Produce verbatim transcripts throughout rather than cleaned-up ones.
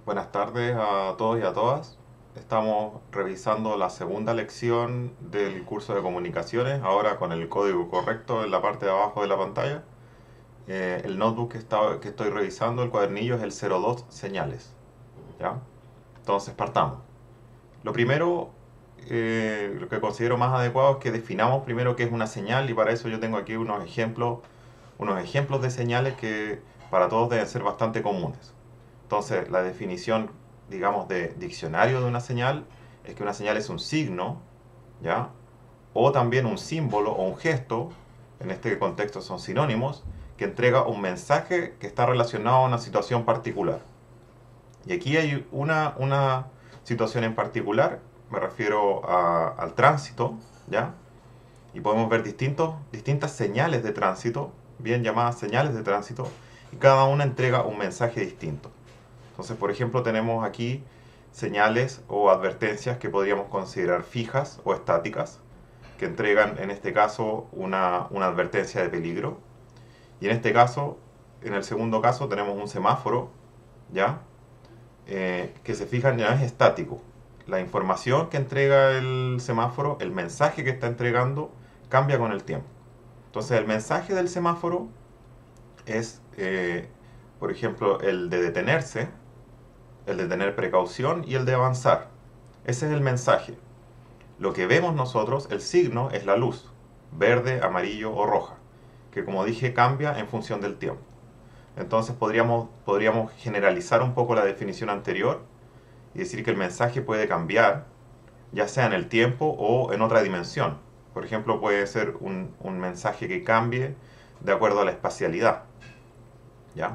Buenas tardes a todos y a todas. Estamos revisando la segunda lección del curso de comunicaciones, ahora con el código correcto en la parte de abajo de la pantalla. Eh, el notebook que, está- que estoy revisando, el cuadernillo, es el cero dos señales. ¿Ya? Entonces partamos. Lo primero, eh, lo que considero más adecuado es que definamos primero qué es una señal, y para eso yo tengo aquí unos ejemplos, unos ejemplos de señales que para todos deben ser bastante comunes. Entonces, la definición, digamos, de diccionario de una señal es que una señal es un signo, ¿ya? O también un símbolo o un gesto, en este contexto son sinónimos, que entrega un mensaje que está relacionado a una situación particular. Y aquí hay una, una situación en particular, me refiero a- al tránsito, ¿ya? Y podemos ver distintos, distintas señales de tránsito, bien llamadas señales de tránsito, y cada una entrega un mensaje distinto. Entonces, por ejemplo, tenemos aquí señales o advertencias que podríamos considerar fijas o estáticas, que entregan en este caso una, una advertencia de peligro. Y en este caso, en el segundo caso, tenemos un semáforo, ¿ya? Eh, que se fijan ya es estático. La información que entrega el semáforo, el mensaje que está entregando, cambia con el tiempo. Entonces, el mensaje del semáforo es, eh, por ejemplo, el de detenerse, el de tener precaución y el de avanzar. Ese es el mensaje. Lo que vemos nosotros, el signo, es la luz, verde, amarillo o roja, que como dije cambia en función del tiempo. Entonces podríamos, podríamos generalizar un poco la definición anterior y decir que el mensaje puede cambiar, ya sea en el tiempo o en otra dimensión. Por ejemplo, puede ser un, un mensaje que cambie de acuerdo a la espacialidad. ¿Ya?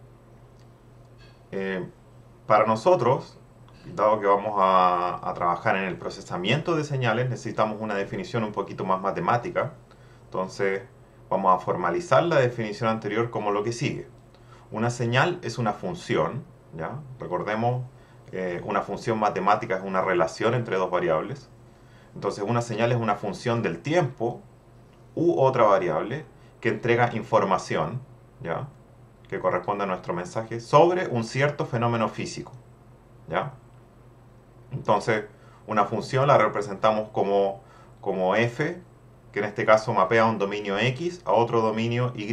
Eh, para nosotros, dado que vamos a, a trabajar en el procesamiento de señales, necesitamos una definición un poquito más matemática. Entonces, vamos a formalizar la definición anterior como lo que sigue. Una señal es una función, ¿ya? Recordemos, eh, una función matemática es una relación entre dos variables. Entonces, una señal es una función del tiempo u otra variable que entrega información, ¿ya? Que corresponde a nuestro mensaje sobre un cierto fenómeno físico, ¿ya? Entonces, una función la representamos como, como f, que en este caso mapea un dominio x a otro dominio y.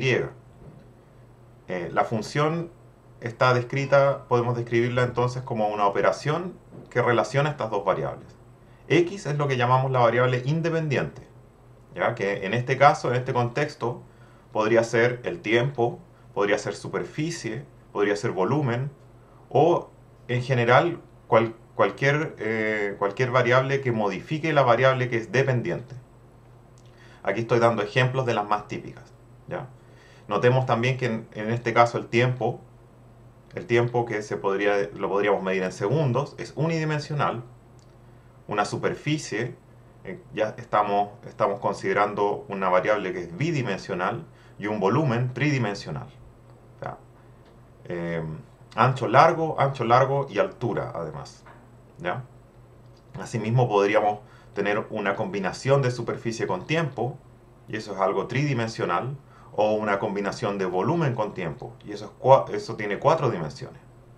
Eh, la función está descrita, podemos describirla entonces como una operación que relaciona estas dos variables. X es lo que llamamos la variable independiente, ¿ya? Que en este caso, en este contexto, podría ser el tiempo, podría ser superficie, podría ser volumen, o en general cual, cualquier, eh, cualquier variable que modifique la variable que es dependiente. Aquí estoy dando ejemplos de las más típicas, ¿ya? Notemos también que en, en este caso el tiempo, el tiempo que se podría, lo podríamos medir en segundos, es unidimensional. Una superficie, eh, ya estamos, estamos considerando una variable que es bidimensional, y un volumen tridimensional. O sea, eh, ancho, largo, ancho, largo y altura además. ¿Ya? Asimismo podríamos tener una combinación de superficie con tiempo, y eso es algo tridimensional, o una combinación de volumen con tiempo, y eso, es eso tiene cuatro dimensiones.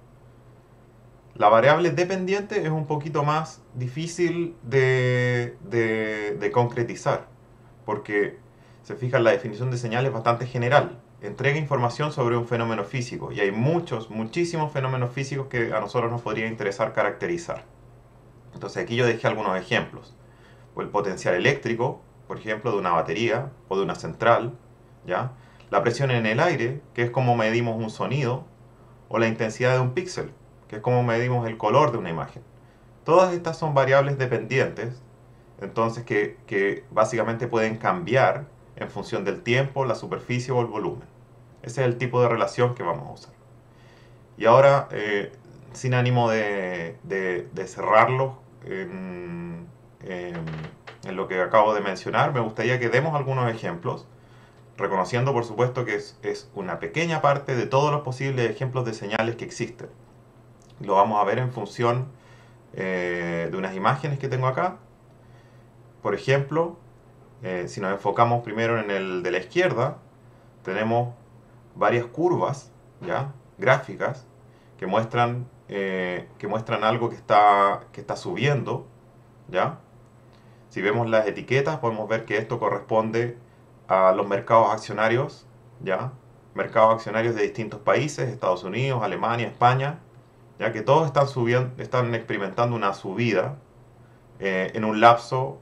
La variable dependiente es un poquito más difícil de, de, de concretizar, porque se fija, la definición de señal es bastante general. Entrega información sobre un fenómeno físico, y hay muchos, muchísimos fenómenos físicos que a nosotros nos podría interesar caracterizar. Entonces aquí yo dejé algunos ejemplos. O el potencial eléctrico, por ejemplo, de una batería o de una central, ¿ya? La presión en el aire, que es como medimos un sonido, o la intensidad de un píxel, que es como medimos el color de una imagen. Todas estas son variables dependientes, entonces que, que básicamente pueden cambiar en función del tiempo, la superficie o el volumen. Ese es el tipo de relación que vamos a usar. Y ahora, eh, sin ánimo de, de, de cerrarlo en, en, en lo que acabo de mencionar, me gustaría que demos algunos ejemplos, reconociendo por supuesto que es, es una pequeña parte de todos los posibles ejemplos de señales que existen. Lo vamos a ver en función eh, de unas imágenes que tengo acá. Por ejemplo, eh, si nos enfocamos primero en el de la izquierda, tenemos varias curvas, ¿ya? Gráficas, que muestran, eh, que muestran algo que está, que está subiendo, ¿ya? Si vemos las etiquetas, podemos ver que esto corresponde a los mercados accionarios, ¿ya? Mercados accionarios de distintos países, Estados Unidos, Alemania, España, ya que todos están subiendo, están experimentando una subida eh, en un lapso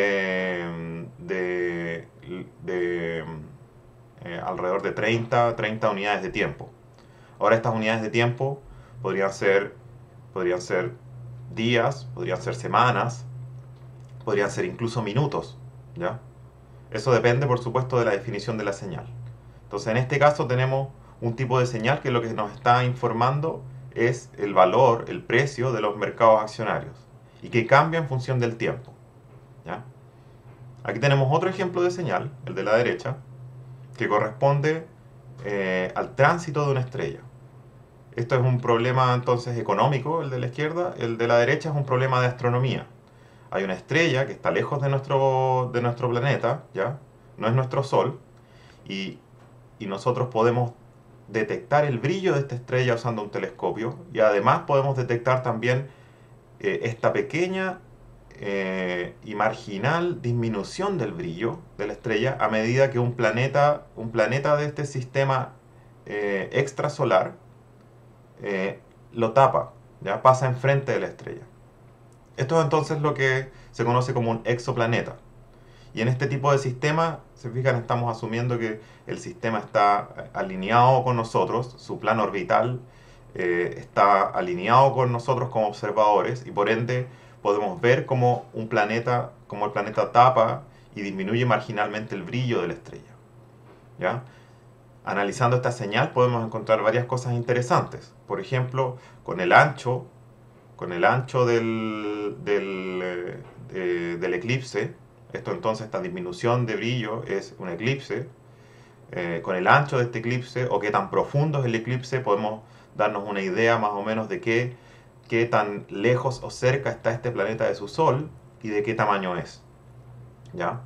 de, de, de eh, alrededor de treinta, treinta unidades de tiempo. Ahora estas unidades de tiempo podrían ser, podrían ser días, podrían ser semanas, podrían ser incluso minutos, ¿ya? Eso depende, por supuesto, de la definición de la señal. Entonces, en este caso tenemos un tipo de señal que lo que nos está informando es el valor, el precio de los mercados accionarios y que cambia en función del tiempo, ¿ya? Aquí tenemos otro ejemplo de señal, el de la derecha, que corresponde eh, al tránsito de una estrella. Esto es un problema entonces económico, el de la izquierda. El de la derecha es un problema de astronomía. Hay una estrella que está lejos de nuestro, de nuestro planeta, ¿ya? No es nuestro Sol, y, y nosotros podemos detectar el brillo de esta estrella usando un telescopio, y además podemos detectar también eh, esta pequeña eh, y marginal disminución del brillo de la estrella a medida que un planeta, un planeta de este sistema eh, extrasolar eh, lo tapa, ¿ya? Pasa enfrente de la estrella. Esto es entonces lo que se conoce como un exoplaneta. Y en este tipo de sistema, se fijan, estamos asumiendo que el sistema está alineado con nosotros, su plano orbital eh, está alineado con nosotros como observadores, y por ende podemos ver cómo un planeta, cómo el planeta tapa y disminuye marginalmente el brillo de la estrella, ¿ya? Analizando esta señal podemos encontrar varias cosas interesantes. Por ejemplo, con el ancho, con el ancho del, del, eh, de- del eclipse, esto entonces, esta disminución de brillo es un eclipse. Eh, con el ancho de este eclipse o qué tan profundo es el eclipse, podemos darnos una idea más o menos de qué, qué tan lejos o cerca está este planeta de su Sol y de qué tamaño es, ¿ya?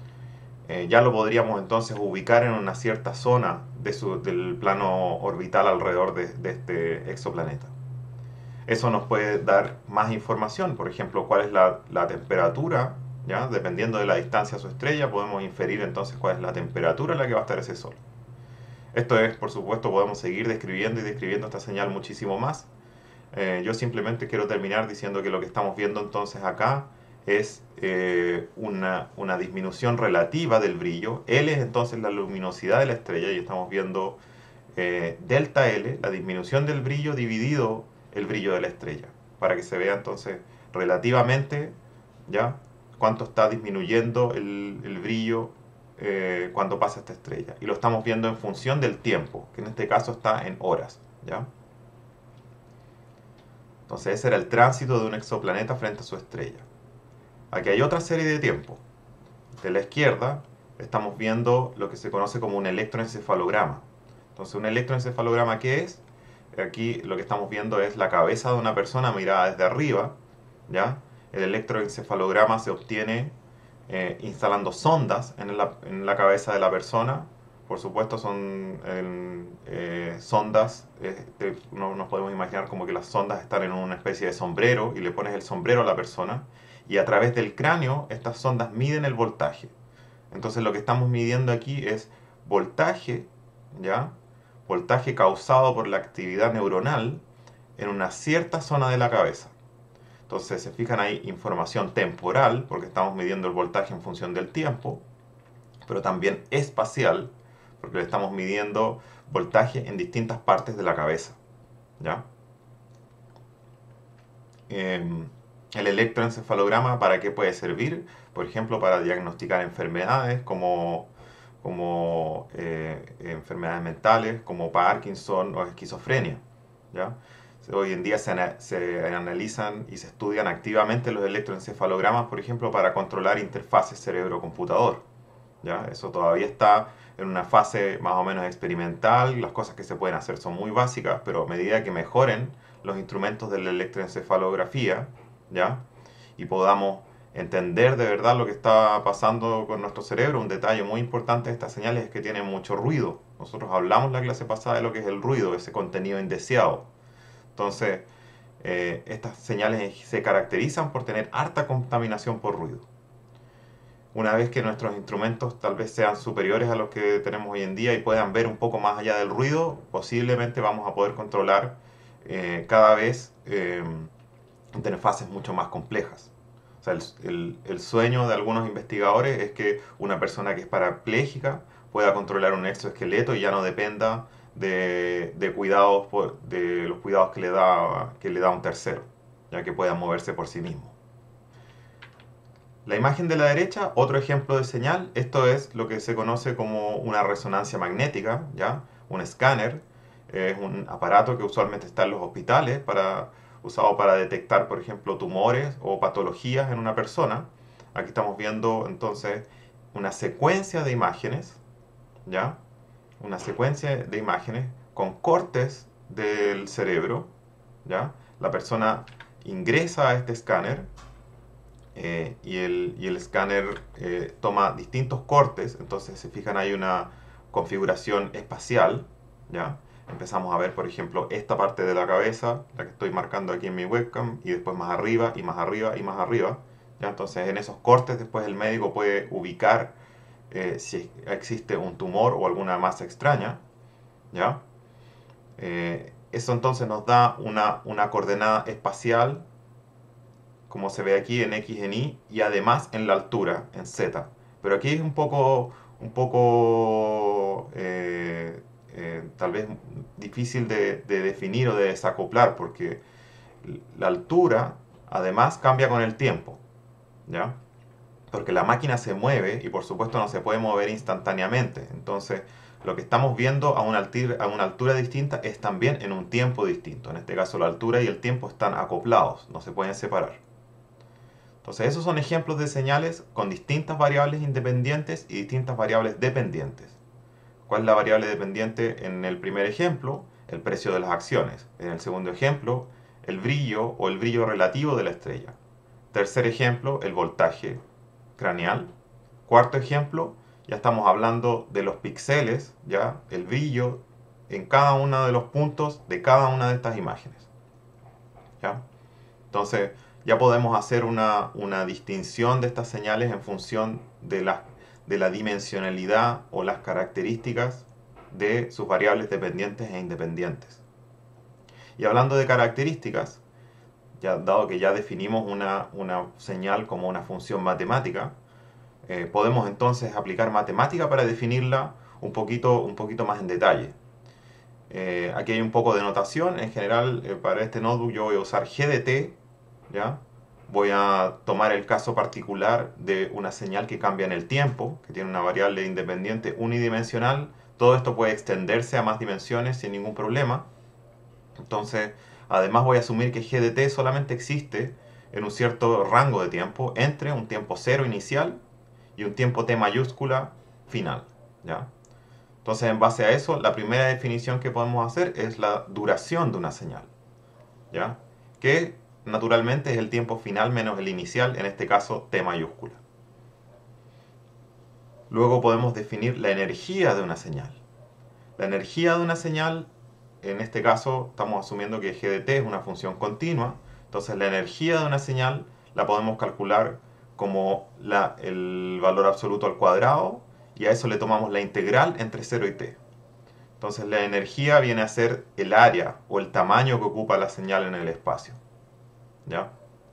Eh, ya lo podríamos entonces ubicar en una cierta zona de su- del plano orbital alrededor de, de este exoplaneta. Eso nos puede dar más información, por ejemplo, cuál es la, la temperatura, ¿ya? Dependiendo de la distancia a su estrella, podemos inferir entonces cuál es la temperatura en la que va a estar ese Sol. Esto es, por supuesto, podemos seguir describiendo y describiendo esta señal muchísimo más. Eh, yo simplemente quiero terminar diciendo que lo que estamos viendo entonces acá es eh, una, una disminución relativa del brillo. L es entonces la luminosidad de la estrella y estamos viendo eh, delta L, la disminución del brillo dividido el brillo de la estrella, para que se vea entonces relativamente, ¿ya? Cuánto está disminuyendo el, el brillo eh, cuando pasa esta estrella. Y lo estamos viendo en función del tiempo, que en este caso está en horas, ¿ya? Entonces ese era el tránsito de un exoplaneta frente a su estrella. Aquí hay otra serie de tiempo. De la izquierda estamos viendo lo que se conoce como un electroencefalograma. Entonces, un electroencefalograma, ¿qué es? Aquí lo que estamos viendo es la cabeza de una persona mirada desde arriba, ¿ya? El electroencefalograma se obtiene eh, instalando sondas en la, en la cabeza de la persona. Por supuesto, son eh, eh, sondas, eh, de- no nos podemos imaginar como que las sondas están en una especie de sombrero y le pones el sombrero a la persona y a través del cráneo estas sondas miden el voltaje. Entonces lo que estamos midiendo aquí es voltaje, ¿ya? Voltaje causado por la actividad neuronal en una cierta zona de la cabeza. Entonces, se fijan ahí, información temporal, porque estamos midiendo el voltaje en función del tiempo, pero también espacial, porque le estamos midiendo voltaje en distintas partes de la cabeza, ¿ya? Eh, el electroencefalograma, ¿para qué puede servir? Por ejemplo, para diagnosticar enfermedades como, como eh, enfermedades mentales, como Parkinson o esquizofrenia, ¿ya? Hoy en día se, ana- se analizan y se estudian activamente los electroencefalogramas, por ejemplo, para controlar interfaces cerebro-computador, ¿ya? Eso todavía está en una fase más o menos experimental, las cosas que se pueden hacer son muy básicas, pero a medida que mejoren los instrumentos de la electroencefalografía, ¿ya? Y podamos entender de verdad lo que está pasando con nuestro cerebro, un detalle muy importante de estas señales es que tienen mucho ruido. Nosotros hablamos la clase pasada de lo que es el ruido, ese contenido indeseado. Entonces, eh, estas señales se caracterizan por tener harta contaminación por ruido. Una vez que nuestros instrumentos tal vez sean superiores a los que tenemos hoy en día y puedan ver un poco más allá del ruido, posiblemente vamos a poder controlar eh, cada vez eh, interfaces mucho más complejas. O sea, el, el, el sueño de algunos investigadores es que una persona que es parapléjica pueda controlar un exoesqueleto y ya no dependa de, de cuidados por- de los cuidados que le da que le da un tercero, ya que pueda moverse por sí mismo. La imagen de la derecha, otro ejemplo de señal, esto es lo que se conoce como una resonancia magnética, ¿ya? Un escáner, es un aparato que usualmente está en los hospitales, para, usado para detectar, por ejemplo, tumores o patologías en una persona. Aquí estamos viendo entonces una secuencia de imágenes, ¿ya? Una secuencia de imágenes con cortes del cerebro, ¿ya? La persona ingresa a este escáner eh, y, el, y el escáner eh, toma distintos cortes, entonces se fijan hay una configuración espacial, ¿ya? Empezamos a ver, por ejemplo, esta parte de la cabeza, la que estoy marcando aquí en mi webcam, y después más arriba, y más arriba, y más arriba, ¿ya? Entonces en esos cortes después el médico puede ubicar eh, si existe un tumor o alguna masa extraña, ¿ya? Eh, eso entonces nos da una, una coordenada espacial como se ve aquí en X en Y, y además en la altura, en Z. Pero aquí es un poco, un poco eh, eh, tal vez difícil de, de definir o de desacoplar, porque la altura además cambia con el tiempo, ¿ya? Porque la máquina se mueve y por supuesto no se puede mover instantáneamente. Entonces, lo que estamos viendo a una altura, a una altura distinta es también en un tiempo distinto. En este caso, la altura y el tiempo están acoplados, no se pueden separar. Entonces, esos son ejemplos de señales con distintas variables independientes y distintas variables dependientes. ¿Cuál es la variable dependiente en el primer ejemplo? El precio de las acciones. En el segundo ejemplo, el brillo o el brillo relativo de la estrella. Tercer ejemplo, el voltaje craneal. Cuarto ejemplo, ya estamos hablando de los píxeles, ya el brillo en cada uno de los puntos de cada una de estas imágenes. ¿Ya? Entonces, ya podemos hacer una, una distinción de estas señales en función de la, de la dimensionalidad o las características de sus variables dependientes e independientes. Y hablando de características, ya, dado que ya definimos una, una señal como una función matemática, eh, podemos entonces aplicar matemática para definirla un poquito, un poquito más en detalle. Eh, aquí hay un poco de notación. En general, eh, para este notebook yo voy a usar G D T, ¿ya? Voy a tomar el caso particular de una señal que cambia en el tiempo, que tiene una variable independiente unidimensional. Todo esto puede extenderse a más dimensiones sin ningún problema. Entonces, además voy a asumir que G D T solamente existe en un cierto rango de tiempo entre un tiempo cero inicial y un tiempo T mayúscula final, ¿ya? Entonces, en base a eso, la primera definición que podemos hacer es la duración de una señal, ¿ya? Que naturalmente es el tiempo final menos el inicial, en este caso T mayúscula. Luego podemos definir la energía de una señal. La energía de una señal, en este caso estamos asumiendo que G de T es una función continua, entonces la energía de una señal la podemos calcular como la, el valor absoluto al cuadrado, y a eso le tomamos la integral entre cero y t. Entonces la energía viene a ser el área o el tamaño que ocupa la señal en el espacio, ¿ya?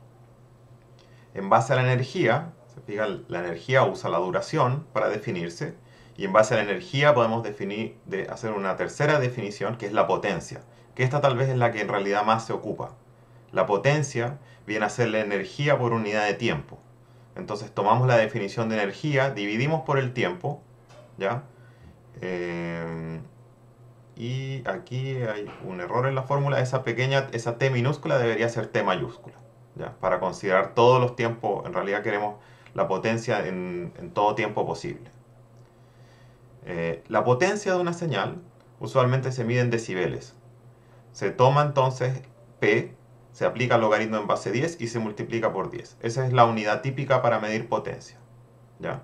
En base a la energía, se fijan, la energía usa la duración para definirse, y en base a la energía podemos definir, de hacer una tercera definición, que es la potencia, que esta tal vez es la que en realidad más se ocupa. La potencia viene a ser la energía por unidad de tiempo. Entonces tomamos la definición de energía, dividimos por el tiempo, ¿ya? Eh, y aquí hay un error en la fórmula, esa pequeña, esa T minúscula debería ser T mayúscula, ¿ya? Para considerar todos los tiempos, en realidad queremos la potencia en, en todo tiempo posible. Eh, la potencia de una señal usualmente se mide en decibeles. Se toma entonces P, se aplica el logaritmo en base diez y se multiplica por diez. Esa es la unidad típica para medir potencia, ¿ya?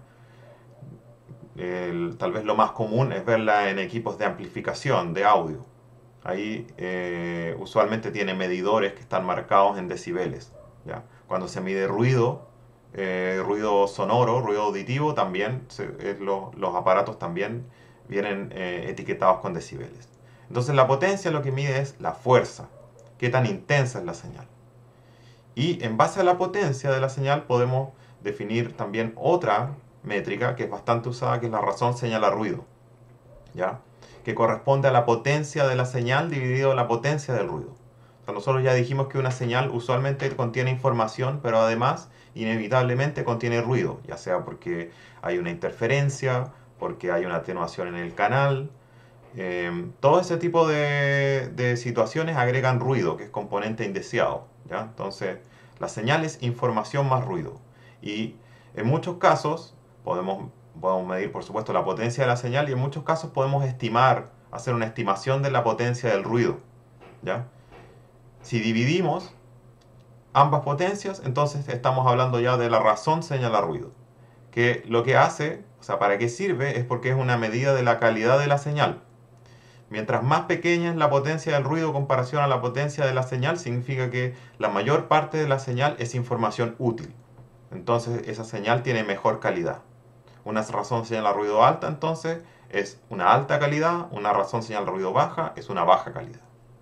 El, tal vez lo más común es verla en equipos de amplificación de audio. Ahí eh, usualmente tiene medidores que están marcados en decibeles, ¿ya? Cuando se mide ruido, eh, ruido sonoro, ruido auditivo, también se- eh, lo- los aparatos también vienen eh, etiquetados con decibeles. Entonces la potencia lo que mide es la fuerza, qué tan intensa es la señal. Y en base a la potencia de la señal podemos definir también otra métrica que es bastante usada, que es la razón señal a ruido, ¿ya? Que corresponde a la potencia de la señal dividido la potencia del ruido. O sea, nosotros ya dijimos que una señal usualmente contiene información, pero además inevitablemente contiene ruido, ya sea porque hay una interferencia, porque hay una atenuación en el canal. Eh, todo ese tipo de, de situaciones agregan ruido, que es componente indeseado, ¿ya? Entonces, la señal es información más ruido. Y en muchos casos podemos, podemos medir, por supuesto, la potencia de la señal y en muchos casos podemos estimar, hacer una estimación de la potencia del ruido, ¿ya? Si dividimos ambas potencias, entonces estamos hablando ya de la razón señal a ruido, que lo que hace, o sea, para qué sirve, es porque es una medida de la calidad de la señal. Mientras más pequeña es la potencia del ruido en comparación a la potencia de la señal, significa que la mayor parte de la señal es información útil. Entonces esa señal tiene mejor calidad. Una razón señal a ruido alta, entonces, es una alta calidad. Una razón señal a ruido baja es una baja calidad.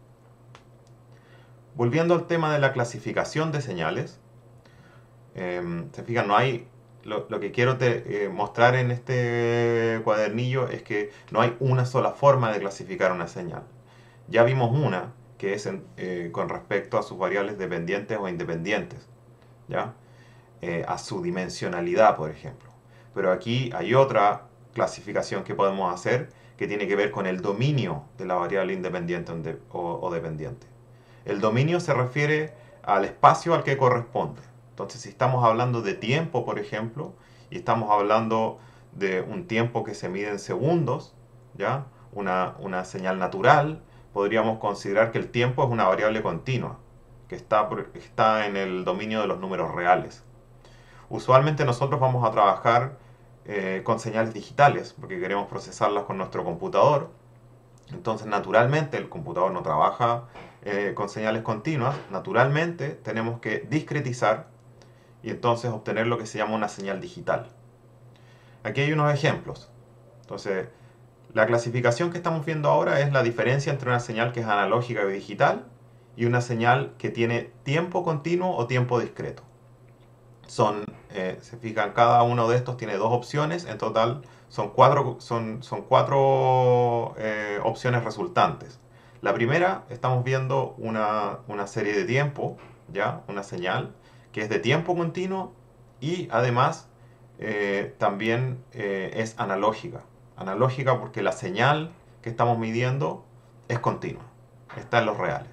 Volviendo al tema de la clasificación de señales, eh, se fijan, no hay... Lo, lo que quiero te, eh, mostrar en este cuadernillo es que no hay una sola forma de clasificar una señal. Ya vimos una, que es en, eh, con respecto a sus variables dependientes o independientes, ¿ya? Eh, a su dimensionalidad, por ejemplo. Pero aquí hay otra clasificación que podemos hacer que tiene que ver con el dominio de la variable independiente o, o dependiente. El dominio se refiere al espacio al que corresponde. Entonces, si estamos hablando de tiempo, por ejemplo, y estamos hablando de un tiempo que se mide en segundos, ¿ya? Una, una señal natural, podríamos considerar que el tiempo es una variable continua, que está, está en el dominio de los números reales. Usualmente nosotros vamos a trabajar eh, con señales digitales, porque queremos procesarlas con nuestro computador. Entonces, naturalmente, el computador no trabaja eh, con señales continuas. Naturalmente, tenemos que discretizar y entonces obtener lo que se llama una señal digital. Aquí hay unos ejemplos. Entonces, la clasificación que estamos viendo ahora es la diferencia entre una señal que es analógica y digital y una señal que tiene tiempo continuo o tiempo discreto. Son, eh, se fijan, cada uno de estos tiene dos opciones, en total son cuatro, son, son cuatro eh, opciones resultantes. La primera, estamos viendo una, una serie de tiempo, ¿ya? Una señal que es de tiempo continuo y además eh, también eh, es analógica. Analógica porque la señal que estamos midiendo es continua, está en los reales.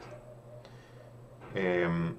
Eh,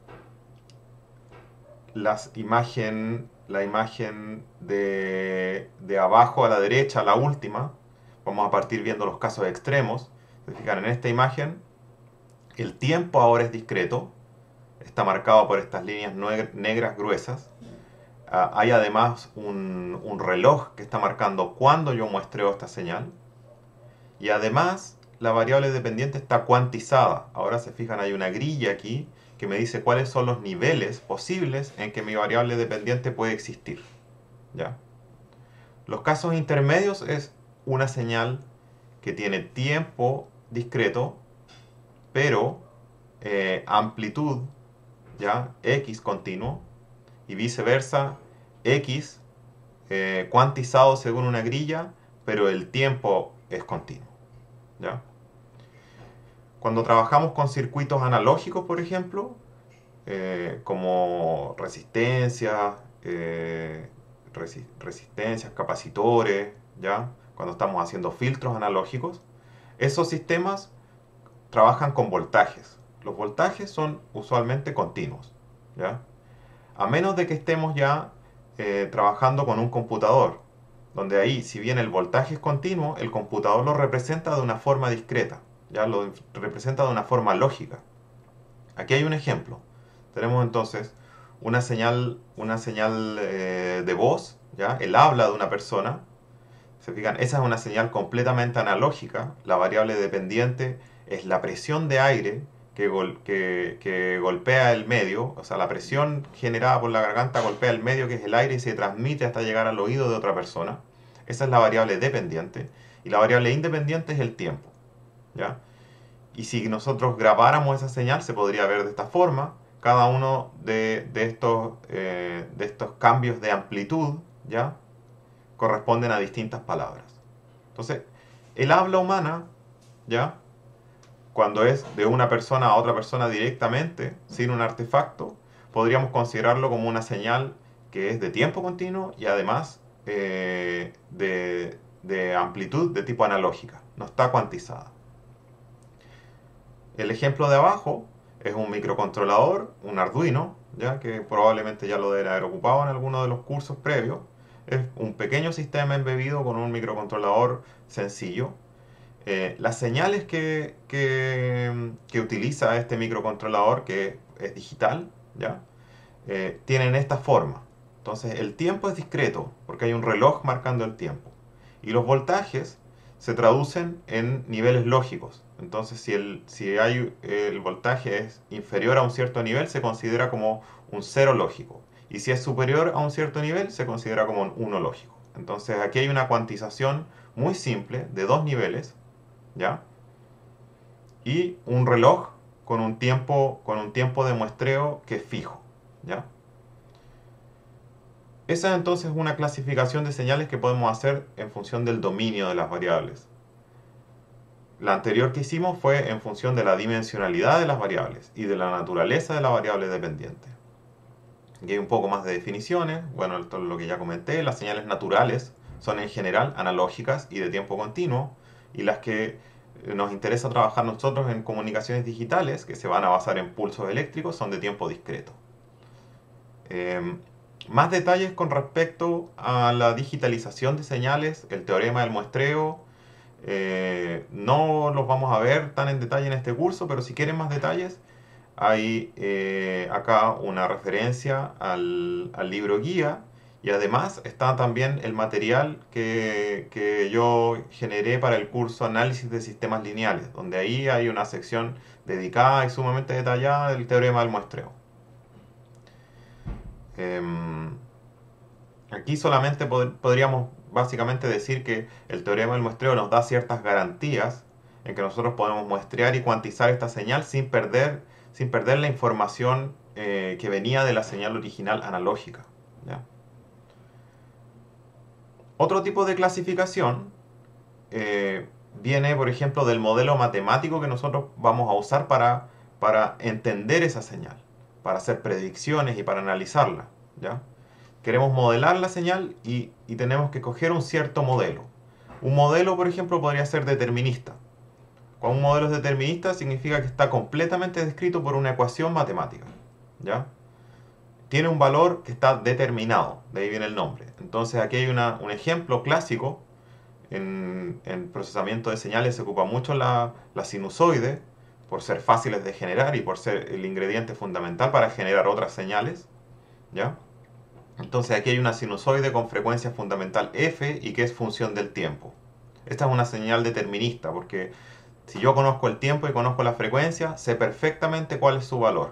las imagen, la imagen de, de abajo a la derecha, la última, vamos a partir viendo los casos extremos. Se fijan, en esta imagen, el tiempo ahora es discreto, está marcado por estas líneas negras gruesas. Uh, hay además un, un reloj que está marcando cuándo yo muestreo esta señal. Y además, la variable dependiente está cuantizada. Ahora se fijan, hay una grilla aquí que me dice cuáles son los niveles posibles en que mi variable dependiente puede existir, ¿ya? Los casos intermedios es una señal que tiene tiempo discreto, pero eh, amplitud, ¿ya? X continuo, y viceversa, X eh, cuantizado según una grilla, pero el tiempo es continuo, ¿ya? Cuando trabajamos con circuitos analógicos, por ejemplo, eh, como resistencias, eh, resi resistencias, capacitores, ¿ya? Cuando estamos haciendo filtros analógicos, esos sistemas trabajan con voltajes. Los voltajes son usualmente continuos, ¿ya? A menos de que estemos ya eh, trabajando con un computador, donde ahí, si bien el voltaje es continuo, el computador lo representa de una forma discreta, ya lo representa de una forma lógica. Aquí hay un ejemplo. Tenemos entonces una señal, una señal eh, de voz, ¿ya? El habla de una persona. Se fijan, esa es una señal completamente analógica. La variable dependiente es la presión de aire que, gol, que, que golpea el medio, o sea, la presión generada por la garganta golpea el medio, que es el aire, y se transmite hasta llegar al oído de otra persona. Esa es la variable dependiente. Y la variable independiente es el tiempo, ¿ya? Y si nosotros grabáramos esa señal, se podría ver de esta forma. Cada uno de, de, estos, eh, de estos cambios de amplitud, ¿ya?, corresponden a distintas palabras. Entonces, el habla humana, ¿ya?, cuando es de una persona a otra persona directamente, sin un artefacto, podríamos considerarlo como una señal que es de tiempo continuo y además eh, de, de amplitud de tipo analógica. No está cuantizada. El ejemplo de abajo es un microcontrolador, un Arduino, ya que probablemente ya lo deben haber ocupado en alguno de los cursos previos. Es un pequeño sistema embebido con un microcontrolador sencillo. Eh, las señales que, que, que utiliza este microcontrolador, que es digital, ¿ya?, eh, tienen esta forma. Entonces el tiempo es discreto porque hay un reloj marcando el tiempo. Y los voltajes se traducen en niveles lógicos. Entonces si el, si hay, el voltaje es inferior a un cierto nivel, se considera como un cero lógico. Y si es superior a un cierto nivel, se considera como un uno lógico. Entonces aquí hay una cuantización muy simple de dos niveles, ¿ya?, y un reloj con un tiempo, con un tiempo de muestreo que es fijo, ¿ya? Esa es entonces una clasificación de señales que podemos hacer en función del dominio de las variables. La anterior que hicimos fue en función de la dimensionalidad de las variables y de la naturaleza de la variable dependiente. Aquí hay un poco más de definiciones. Bueno, esto es lo que ya comenté. Las señales naturales son en general analógicas y de tiempo continuo, y las que nos interesa trabajar nosotros en comunicaciones digitales, que se van a basar en pulsos eléctricos, son de tiempo discreto. Eh, más detalles con respecto a la digitalización de señales, el teorema del muestreo, eh, no los vamos a ver tan en detalle en este curso, pero si quieren más detalles, hay eh, acá una referencia al, al libro guía, y además está también el material que, que yo generé para el curso Análisis de Sistemas Lineales, donde ahí hay una sección dedicada y sumamente detallada del teorema del muestreo. Eh, aquí solamente pod podríamos básicamente decir que el teorema del muestreo nos da ciertas garantías en que nosotros podemos muestrear y cuantizar esta señal sin perder, sin perder la información eh, que venía de la señal original analógica, ¿ya? Otro tipo de clasificación eh, viene, por ejemplo, del modelo matemático que nosotros vamos a usar para, para entender esa señal, para hacer predicciones y para analizarla, ¿ya? Queremos modelar la señal y, y tenemos que coger un cierto modelo. Un modelo, por ejemplo, podría ser determinista. Cuando un modelo es determinista, significa que está completamente descrito por una ecuación matemática, ¿ya? Tiene un valor que está determinado, de ahí viene el nombre. Entonces aquí hay una, un ejemplo clásico. En, en procesamiento de señales se ocupa mucho la, la sinusoide, por ser fáciles de generar y por ser el ingrediente fundamental para generar otras señales, ¿ya? Entonces aquí hay una sinusoide con frecuencia fundamental f y que es función del tiempo. Esta es una señal determinista porque si yo conozco el tiempo y conozco la frecuencia, sé perfectamente cuál es su valor.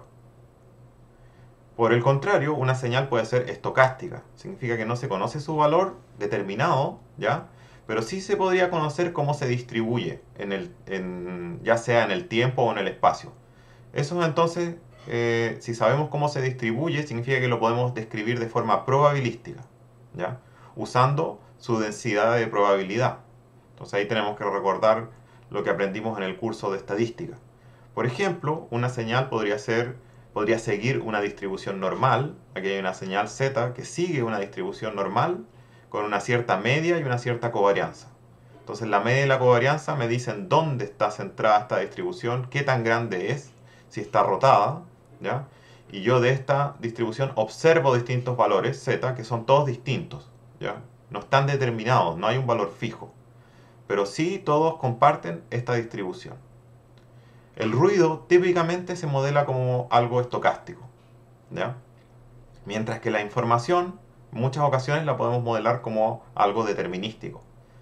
Por el contrario, una señal puede ser estocástica. Significa que no se conoce su valor determinado, ¿ya? Pero sí se podría conocer cómo se distribuye, en el, en, ya sea en el tiempo o en el espacio. Eso entonces, eh, si sabemos cómo se distribuye, significa que lo podemos describir de forma probabilística, ¿ya?, usando su densidad de probabilidad. Entonces ahí tenemos que recordar lo que aprendimos en el curso de estadística. Por ejemplo, una señal podría ser, podría seguir una distribución normal. Aquí hay una señal Z que sigue una distribución normal con una cierta media y una cierta covarianza. Entonces la media y la covarianza me dicen dónde está centrada esta distribución, qué tan grande es, si está rotada, ¿ya? Y yo de esta distribución observo distintos valores Z que son todos distintos, ¿ya? No están determinados, no hay un valor fijo, pero sí todos comparten esta distribución. El ruido típicamente se modela como algo estocástico, ¿ya? Mientras que la información, en muchas ocasiones la podemos modelar como algo determinístico.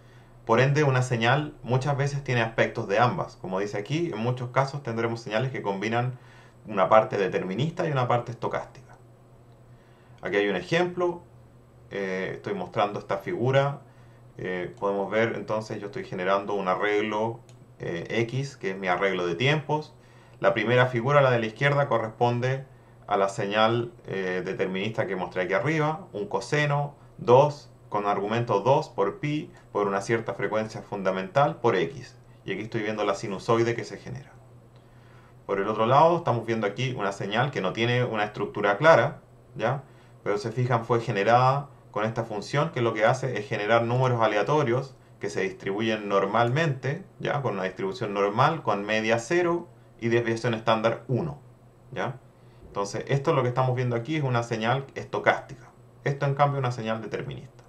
Por ende, una señal muchas veces tiene aspectos de ambas. Como dice aquí, en muchos casos tendremos señales que combinan una parte determinista y una parte estocástica. Aquí hay un ejemplo. Eh, estoy mostrando esta figura. Eh, podemos ver entonces yo estoy generando un arreglo eh, X, que es mi arreglo de tiempos. La primera figura, la de la izquierda, corresponde a la señal eh, determinista que mostré aquí arriba, un coseno, dos, con argumento dos por pi, por una cierta frecuencia fundamental, por X. Y aquí estoy viendo la sinusoide que se genera. Por el otro lado, estamos viendo aquí una señal que no tiene una estructura clara, ¿ya? Pero se fijan, fue generada con esta función que lo que hace es generar números aleatorios que se distribuyen normalmente, ¿ya? Con una distribución normal, con media cero y desviación estándar uno, ¿ya? Entonces, esto lo que estamos viendo aquí es una señal estocástica. Esto, en cambio, es una señal determinista.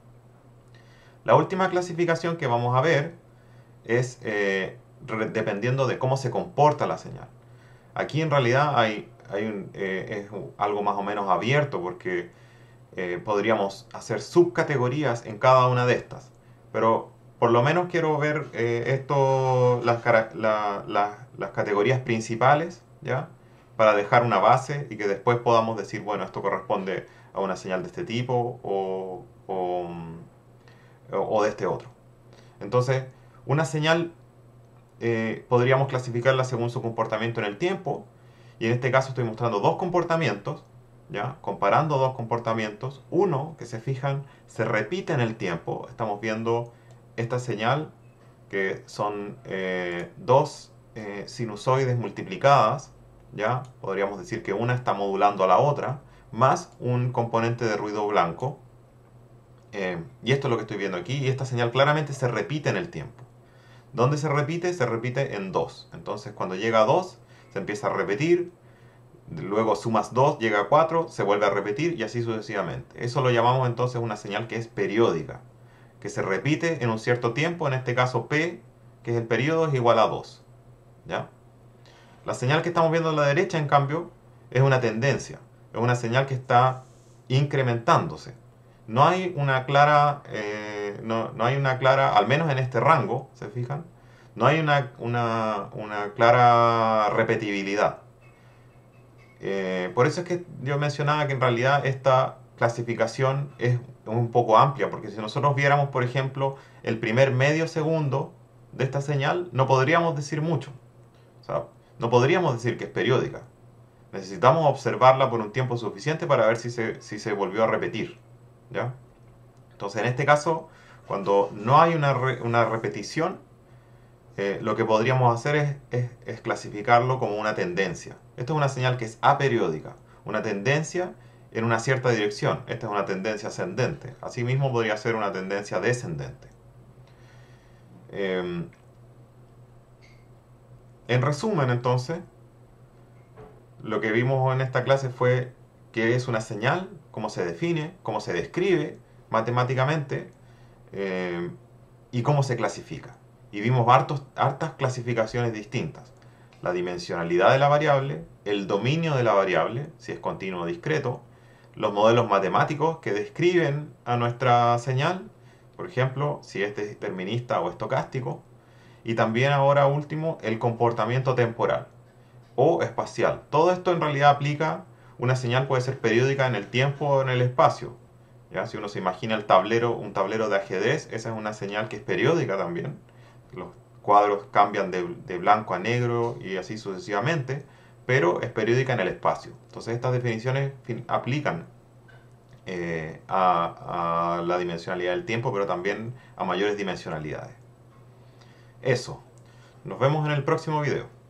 La última clasificación que vamos a ver es eh, dependiendo de cómo se comporta la señal. Aquí, en realidad, hay, hay un, eh, es algo más o menos abierto porque eh, podríamos hacer subcategorías en cada una de estas. Pero, por lo menos, quiero ver eh, esto, las, la, la, las categorías principales, ¿ya? Para dejar una base y que después podamos decir, bueno, esto corresponde a una señal de este tipo o, o, o de este otro. Entonces, una señal eh, podríamos clasificarla según su comportamiento en el tiempo, y en este caso estoy mostrando dos comportamientos, ¿ya? Comparando dos comportamientos. Uno, que se fijan, se repite en el tiempo. Estamos viendo esta señal que son eh, dos eh, sinusoides multiplicadas, ¿ya? Podríamos decir que una está modulando a la otra, más un componente de ruido blanco. Eh, y esto es lo que estoy viendo aquí, y esta señal claramente se repite en el tiempo. ¿Dónde se repite? Se repite en dos. Entonces, cuando llega a dos, se empieza a repetir, luego sumas dos, llega a cuatro, se vuelve a repetir y así sucesivamente. Eso lo llamamos entonces una señal que es periódica, que se repite en un cierto tiempo, en este caso P, que es el periodo, es igual a dos, ¿ya? La señal que estamos viendo a la derecha, en cambio, es una tendencia. Es una señal que está incrementándose. No hay una clara, eh, no, no hay una clara, al menos en este rango, ¿se fijan? No hay una, una, una clara repetibilidad. Eh, por eso es que yo mencionaba que en realidad esta clasificación es un poco amplia, porque si nosotros viéramos, por ejemplo, el primer medio segundo de esta señal, no podríamos decir mucho. O sea, no podríamos decir que es periódica. Necesitamos observarla por un tiempo suficiente para ver si se, si se volvió a repetir, ¿ya? Entonces, en este caso, cuando no hay una, re, una repetición, eh, lo que podríamos hacer es, es, es clasificarlo como una tendencia. Esto es una señal que es aperiódica, una tendencia en una cierta dirección. Esta es una tendencia ascendente. Asimismo, podría ser una tendencia descendente. Eh, en resumen, entonces, lo que vimos en esta clase fue qué es una señal, cómo se define, cómo se describe matemáticamente eh, y cómo se clasifica. Y vimos hartos, hartas clasificaciones distintas. La dimensionalidad de la variable, el dominio de la variable, si es continuo o discreto, los modelos matemáticos que describen a nuestra señal, por ejemplo, si es determinista o estocástico, y también ahora último, el comportamiento temporal o espacial. Todo esto en realidad aplica, una señal puede ser periódica en el tiempo o en el espacio. ¿Ya? Si uno se imagina el tablero, un tablero de ajedrez, esa es una señal que es periódica también. Los cuadros cambian de, de blanco a negro y así sucesivamente, pero es periódica en el espacio. Entonces estas definiciones aplican eh, a, a la dimensionalidad del tiempo, pero también a mayores dimensionalidades. Eso. Nos vemos en el próximo video.